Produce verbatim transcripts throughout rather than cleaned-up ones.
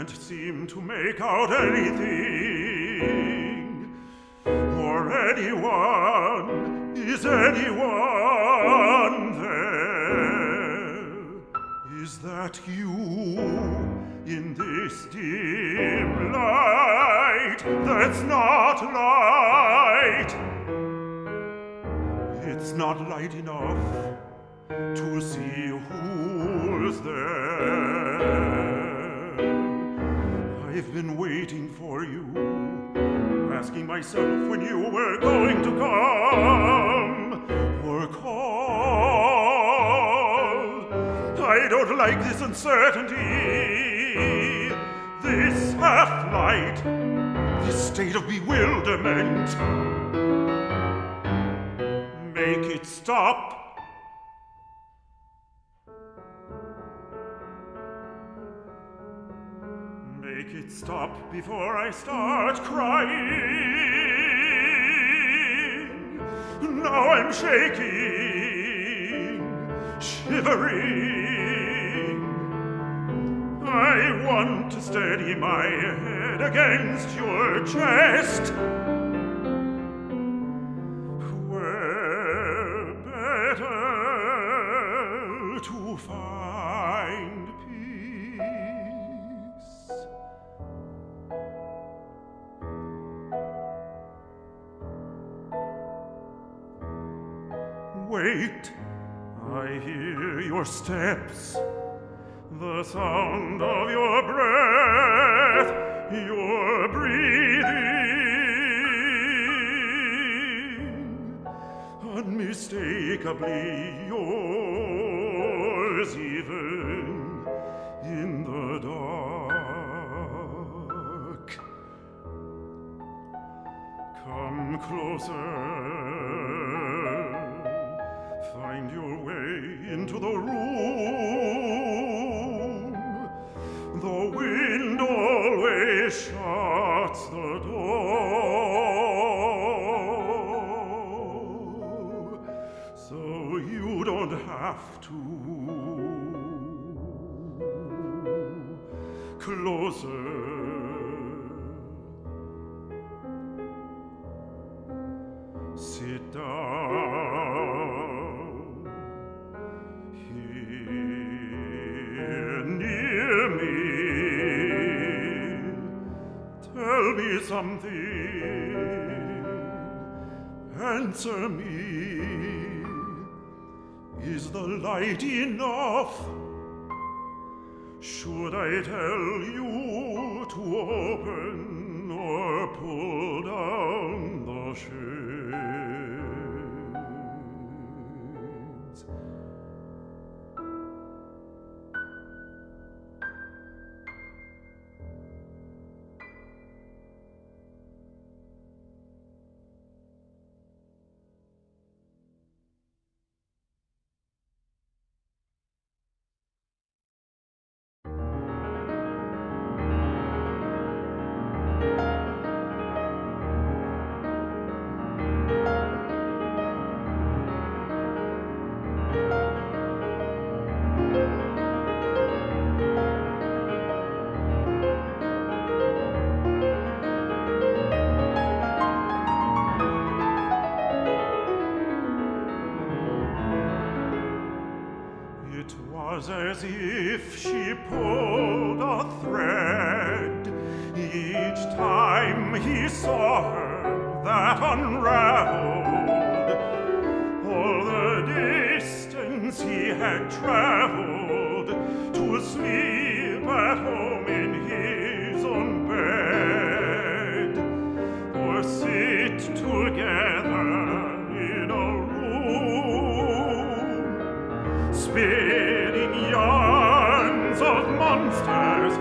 can't seem to make out anything. Or anyone, is anyone there? Is that you in this dim light that's not light? It's not light enough to see who's there. I've been waiting for you, asking myself when you were going to come or call. I don't like this uncertainty, this half-light, this state of bewilderment. Make it stop. Make it stop before I start crying. Now I'm shaking, shivering. I want to steady my head against your chest. Where better to find peace. Wait, I hear your steps, the sound of your breath, your breathing, unmistakably yours even in the dark. Come closer. Find your way into the room. The wind always shuts the door, so you don't have to. Closer. Sit down here near me. Tell me something. Answer me. Is the light enough? Should I tell you to open or pull down the shades? As if she pulled a thread each time he saw her that unraveled all the distance he had traveled to sleep at home in his own bed or sit together in a room spinning yarns of monsters,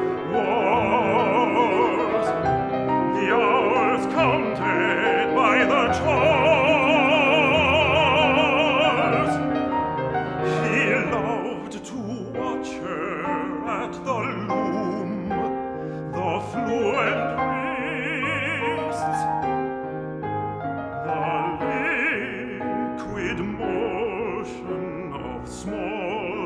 wars, the hours counted by the chores. He loved to watch her at the loom, the fluent wrists, the liquid motion of small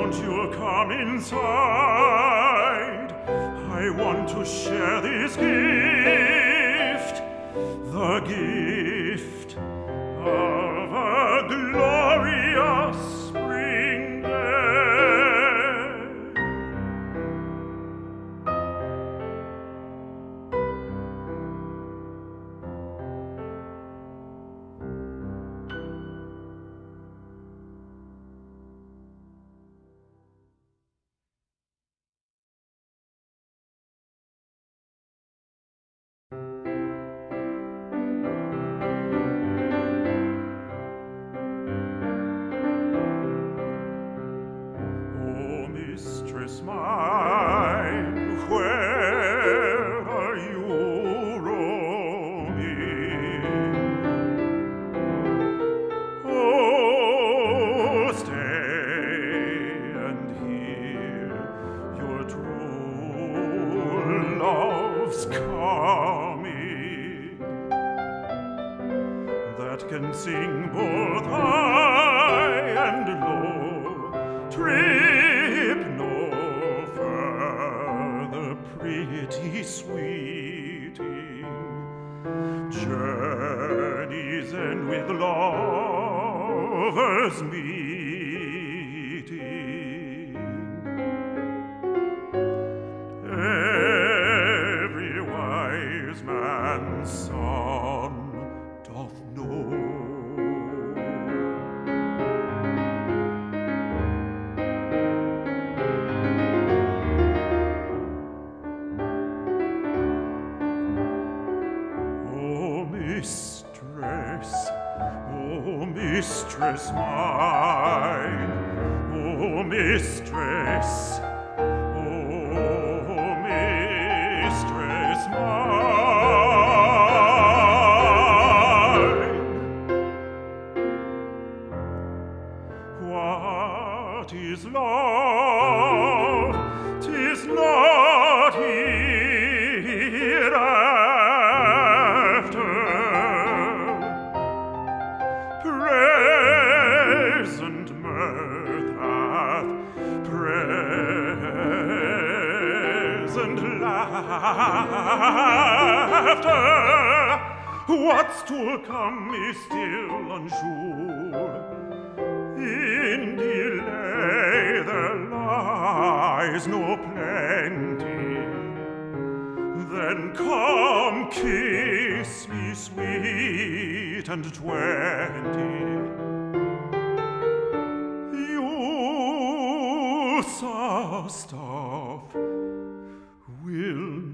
Won't you come inside? I want to share this gift, the gift of a glorious spring day. Mistress mine, where are you roaming? Oh, stay and hear your true love's coming, that can sing both high and low, trip no further, pretty sweeting, journeys end with lovers meeting. Every wise man's son doth know. Mistress, oh mistress mine, oh mistress, oh mistress mine. What is love? 'Tis not hereafter. Present mirth hath present laughter. What's to come is still unsure. In delay there lies no plenty. Then come, kiss me sweet and twenty. You so stuff will